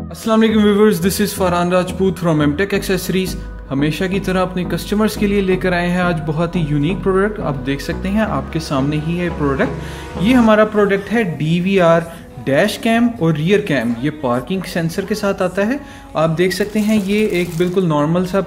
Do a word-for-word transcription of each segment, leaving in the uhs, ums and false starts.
अस्सलाम वालेकुम viewers, this is Farhan Rajput from Mtech accessories. हमेशा की तरह अपने कस्टमर्स के लिए लेकर आए हैं आज बहुत ही यूनिक प्रोडक्ट। आप देख सकते हैं आपके सामने ही है प्रोडक्ट। ये हमारा प्रोडक्ट है D V R dash cam और रियर कैम। ये पार्किंग सेंसर के साथ आता है। आप देख सकते हैं ये एक बिल्कुल नॉर्मल सा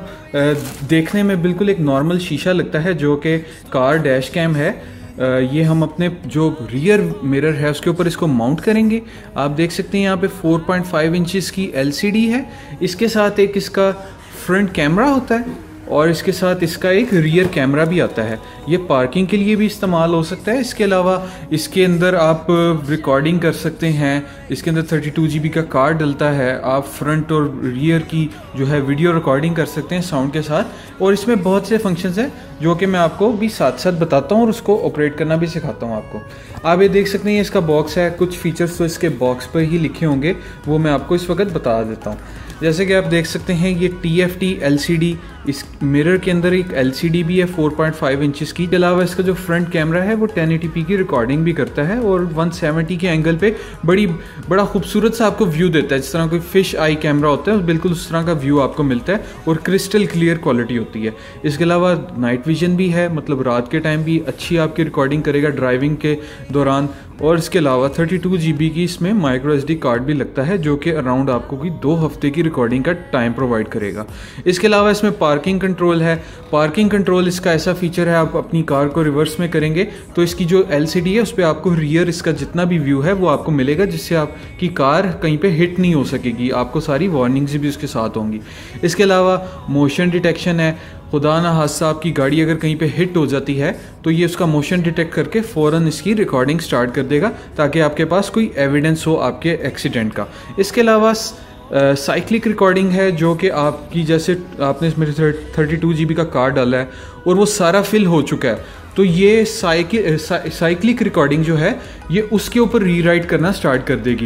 देखने में बिल्कुल एक नॉर्मल शीशा लगता है जो कि कार डैश कैम है। ये हम अपने जो रियर मिरर है उसके ऊपर इसको माउंट करेंगे। आप देख सकते हैं यहाँ पे फोर पॉइंट फाइव इंचेस की एल सी डी है। इसके साथ एक इसका फ्रंट कैमरा होता है और इसके साथ इसका एक रियर कैमरा भी आता है। ये पार्किंग के लिए भी इस्तेमाल हो सकता है। इसके अलावा इसके अंदर आप रिकॉर्डिंग कर सकते हैं। इसके अंदर थर्टी टू जी बी का कार्ड डलता है। आप फ्रंट और रियर की जो है वीडियो रिकॉर्डिंग कर सकते हैं साउंड के साथ। और इसमें बहुत से फंक्शंस हैं जो कि मैं आपको भी साथ साथ बताता हूँ और उसको ऑपरेट करना भी सिखाता हूँ आपको। आप ये देख सकते हैं इसका बॉक्स है। कुछ फीचर्स तो इसके बॉक्स पर ही लिखे होंगे, वो मैं आपको इस वक्त बता देता हूँ। जैसे कि आप देख सकते हैं ये T F T L C D, इस मिरर के अंदर एक एल सी डी भी है फोर पॉइंट फाइव इंचेस की। इसके अलावा इसका जो फ्रंट कैमरा है वो टेन एटी पी की रिकॉर्डिंग भी करता है और वन सेवेंटी के एंगल पे बड़ी बड़ा खूबसूरत सा आपको व्यू देता है। जिस तरह कोई फिश आई कैमरा होता है बिल्कुल उस तरह का व्यू आपको मिलता है और क्रिस्टल क्लियर क्वालिटी होती है। इसके अलावा नाइट विजन भी है, मतलब रात के टाइम भी अच्छी आपकी रिकॉर्डिंग करेगा ड्राइविंग के दौरान। और इसके अलावा थर्टी टू जी बी की इसमें माइक्रो एस डी कार्ड भी लगता है जो कि अराउंड आपको कोई दो हफ्ते की रिकॉर्डिंग का टाइम प्रोवाइड करेगा। इसके अलावा इसमें पार्किंग कंट्रोल है। पार्किंग कंट्रोल इसका ऐसा फीचर है, आप अपनी कार को रिवर्स में करेंगे तो इसकी जो एल सी डी है उस पर आपको रियर इसका जितना भी व्यू है वो आपको मिलेगा, जिससे आपकी कार कहीं पे हिट नहीं हो सकेगी। आपको सारी वार्निंग्स भी उसके साथ होंगी। इसके अलावा मोशन डिटेक्शन है। खुदा ना हादसा आपकी गाड़ी अगर कहीं पे हिट हो जाती है तो ये उसका मोशन डिटेक्ट करके फ़ौरन इसकी रिकॉर्डिंग स्टार्ट कर देगा ताकि आपके पास कोई एविडेंस हो आपके एक्सीडेंट का। इसके अलावा साइक्लिक रिकॉर्डिंग है जो कि आपकी जैसे आपने इसमें थर्टी टू जी बी का कार्ड डाला है और वो सारा फिल हो चुका है तो ये साइकिल साइक्लिक रिकॉर्डिंग जो है ये उसके ऊपर रीराइट करना स्टार्ट कर देगी।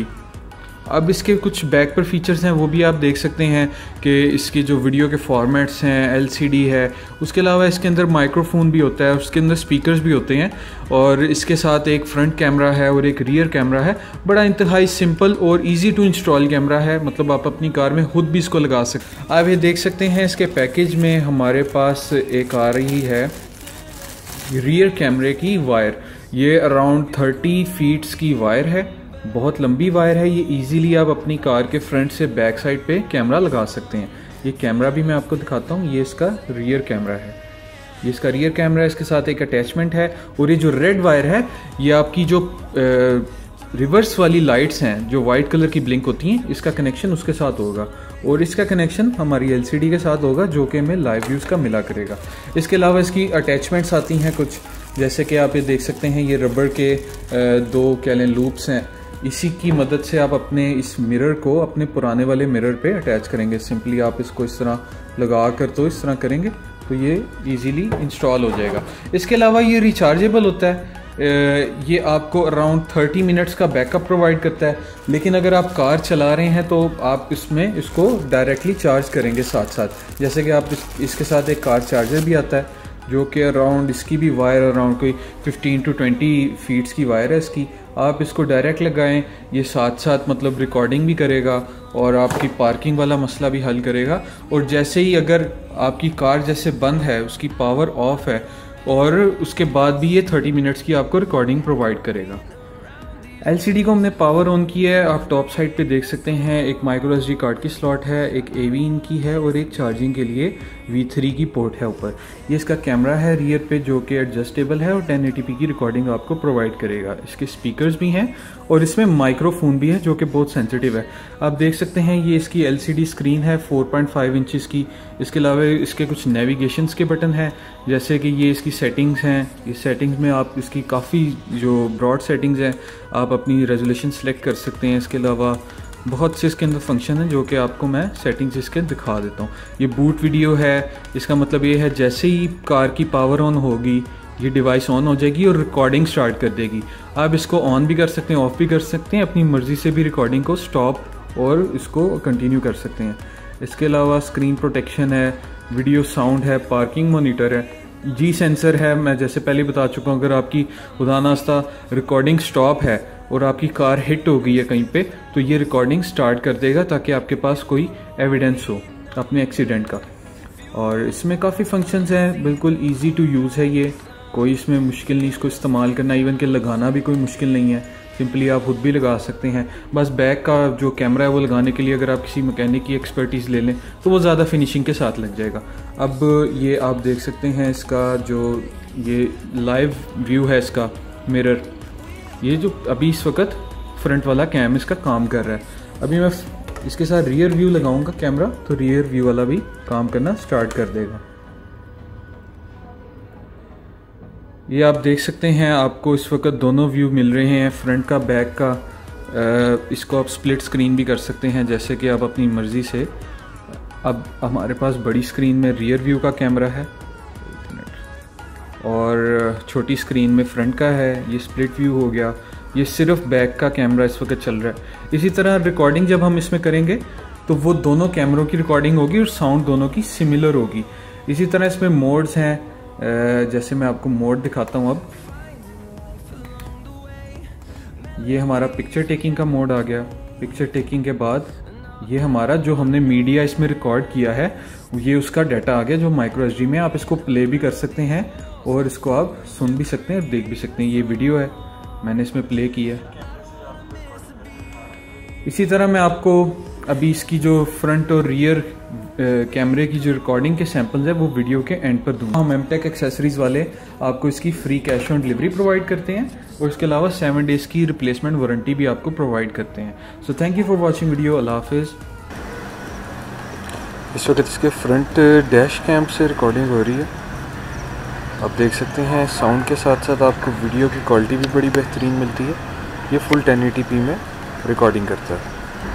अब इसके कुछ बैक पर फीचर्स हैं वो भी आप देख सकते हैं कि इसके जो वीडियो के फॉर्मेट्स हैं, एल सी डी है। उसके अलावा इसके अंदर माइक्रोफोन भी होता है, उसके अंदर स्पीकर्स भी होते हैं और इसके साथ एक फ्रंट कैमरा है और एक रियर कैमरा है। बड़ा इंतहाई सिंपल और इजी टू इंस्टॉल कैमरा है, मतलब आप अपनी कार में खुद भी इसको लगा सकते हैं। आप ये देख सकते हैं इसके पैकेज में हमारे पास एक आ रही है रियर कैमरे की वायर। ये अराउंड थर्टी फीट्स की वायर है, बहुत लंबी वायर है। ये इजीली आप अपनी कार के फ्रंट से बैक साइड पे कैमरा लगा सकते हैं। ये कैमरा भी मैं आपको दिखाता हूँ। ये इसका रियर कैमरा है, ये इसका रियर कैमरा है। इसके साथ एक अटैचमेंट है और ये जो रेड वायर है ये आपकी जो रिवर्स वाली लाइट्स हैं जो वाइट कलर की ब्लिंक होती हैं, इसका कनेक्शन उसके साथ होगा और इसका कनेक्शन हमारी एल सी डी के साथ होगा जो कि हमें लाइव व्यूज़ का मिला करेगा। इसके अलावा इसकी अटैचमेंट्स आती हैं कुछ, जैसे कि आप ये देख सकते हैं ये रबड़ के दो कैलें लूप्स हैं। इसी की मदद से आप अपने इस मिरर को अपने पुराने वाले मिरर पे अटैच करेंगे। सिंपली आप इसको इस तरह लगा कर तो इस तरह करेंगे तो ये इजीली इंस्टॉल हो जाएगा। इसके अलावा ये रिचार्जेबल होता है। ये आपको अराउंड थर्टी मिनट्स का बैकअप प्रोवाइड करता है, लेकिन अगर आप कार चला रहे हैं तो आप इसमें इसको डायरेक्टली चार्ज करेंगे साथ साथ। जैसे कि आप इस, इसके साथ एक कार चार्जर भी आता है जो कि अराउंड इसकी भी वायर अराउंड कोई फिफ्टीन टू ट्वेंटी फीट्स की वायर है इसकी। आप इसको डायरेक्ट लगाएं, ये साथ साथ मतलब रिकॉर्डिंग भी करेगा और आपकी पार्किंग वाला मसला भी हल करेगा। और जैसे ही अगर आपकी कार जैसे बंद है, उसकी पावर ऑफ है और उसके बाद भी ये थर्टी मिनट्स की आपको रिकॉर्डिंग प्रोवाइड करेगा। एल सी डी को हमने पावर ऑन किया है। आप टॉप साइड पे देख सकते हैं एक माइक्रो एस डी कार्ड की स्लॉट है, एक ए वी इन की है और एक चार्जिंग के लिए वी थ्री की पोर्ट है ऊपर। ये इसका कैमरा है रियर पे जो कि एडजस्टेबल है और टेन एटी पी की रिकॉर्डिंग आपको प्रोवाइड करेगा। इसके स्पीकर्स भी हैं और इसमें माइक्रोफोन भी है जो कि बहुत सेंसिटिव है। आप देख सकते हैं ये इसकी एल सी डी स्क्रीन है फोर पॉइंट फाइव इंचेस की। इसके अलावा इसके कुछ नेविगेशंस के बटन हैं, जैसे कि ये इसकी सेटिंग्स हैं। इस सेटिंग्स में आप इसकी काफ़ी जो ब्रॉड सेटिंग्स हैं आप अपनी रेजोल्यूशन सेलेक्ट कर सकते हैं। इसके अलावा बहुत से इसके अंदर फंक्शन है जो कि आपको मैं सेटिंग्स इसके दिखा देता हूँ। ये बूट वीडियो है, इसका मतलब ये है जैसे ही कार की पावर ऑन होगी ये डिवाइस ऑन हो जाएगी और रिकॉर्डिंग स्टार्ट कर देगी। आप इसको ऑन भी कर सकते हैं, ऑफ भी कर सकते हैं, अपनी मर्ज़ी से भी रिकॉर्डिंग को स्टॉप और इसको कंटिन्यू कर सकते हैं। इसके अलावा स्क्रीन प्रोटेक्शन है, वीडियो साउंड है, पार्किंग मॉनिटर है। जी सेंसर है, मैं जैसे पहले बता चुका हूँ, अगर आपकी खुदा नास्ता रिकॉर्डिंग स्टॉप है और आपकी कार हिट हो गई है कहीं पे, तो ये रिकॉर्डिंग स्टार्ट कर देगा ताकि आपके पास कोई एविडेंस हो अपने एक्सीडेंट का। और इसमें काफ़ी फंक्शंस हैं, बिल्कुल इजी टू यूज़ है ये, कोई इसमें मुश्किल नहीं इसको इस्तेमाल करना, इवन के लगाना भी कोई मुश्किल नहीं है, सिंपली आप खुद भी लगा सकते हैं। बस बैक का जो कैमरा है वो लगाने के लिए अगर आप किसी मैकेनिक की एक्सपर्टीज़ ले लें तो वो ज़्यादा फिनिशिंग के साथ लग जाएगा। अब ये आप देख सकते हैं इसका जो ये लाइव व्यू है इसका मिरर, ये जो अभी इस वक्त फ्रंट वाला कैम इसका काम कर रहा है। अभी मैं इसके साथ रियर व्यू लगाऊंगा कैमरा तो रियर व्यू वाला भी काम करना स्टार्ट कर देगा। ये आप देख सकते हैं, आपको इस वक्त दोनों व्यू मिल रहे हैं, फ्रंट का बैक का। इसको आप स्प्लिट स्क्रीन भी कर सकते हैं जैसे कि आप अपनी मर्ज़ी से। अब हमारे पास बड़ी स्क्रीन में रियर व्यू का कैमरा है और छोटी स्क्रीन में फ्रंट का है, ये स्प्लिट व्यू हो गया। ये सिर्फ बैक का कैमरा इस वक्त चल रहा है। इसी तरह रिकॉर्डिंग जब हम इसमें करेंगे तो वो दोनों कैमरों की रिकॉर्डिंग होगी और साउंड दोनों की सिमिलर होगी। इसी तरह इसमें मोड्स हैं, जैसे मैं आपको मोड दिखाता हूँ। अब ये हमारा पिक्चर टेकिंग का मोड आ गया। पिक्चर टेकिंग के बाद ये हमारा जो हमने मीडिया इसमें रिकॉर्ड किया है ये उसका डाटा आ गया जो माइक्रो एसडी में। आप इसको प्ले भी कर सकते हैं और इसको आप सुन भी सकते हैं और देख भी सकते हैं। ये वीडियो है, मैंने इसमें प्ले किया है। इसी तरह मैं आपको अभी इसकी जो फ्रंट और रियर कैमरे की जो रिकॉर्डिंग के सैंपल्स है वो वीडियो के एंड पर दूंगा। हम एमटेक एक्सेसरीज वाले आपको इसकी free cash on delivery provide करते हैं और इसके अलावा सेवन डेज की रिप्लेसमेंट वारंटी भी आपको प्रोवाइड करते हैं। So thank you for watching video. अल्लाह हाफिज़। इस वक्त इसके फ्रंट डैश कैम से रिकॉर्डिंग हो रही है, आप देख सकते हैं। साउंड के साथ साथ आपको वीडियो की क्वालिटी भी बड़ी बेहतरीन मिलती है। ये फुल टेन एटी पी में रिकॉर्डिंग करता है।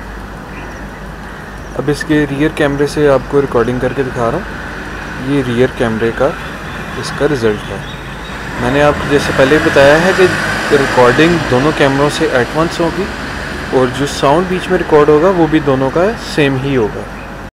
अब इसके रियर कैमरे से आपको रिकॉर्डिंग करके दिखा रहा हूँ। ये रियर कैमरे का इसका रिज़ल्ट है। मैंने आपको जैसे पहले बताया है कि रिकॉर्डिंग दोनों कैमरों से एट वंस होगी और जो साउंड बीच में रिकॉर्ड होगा वो भी दोनों का सेम ही होगा।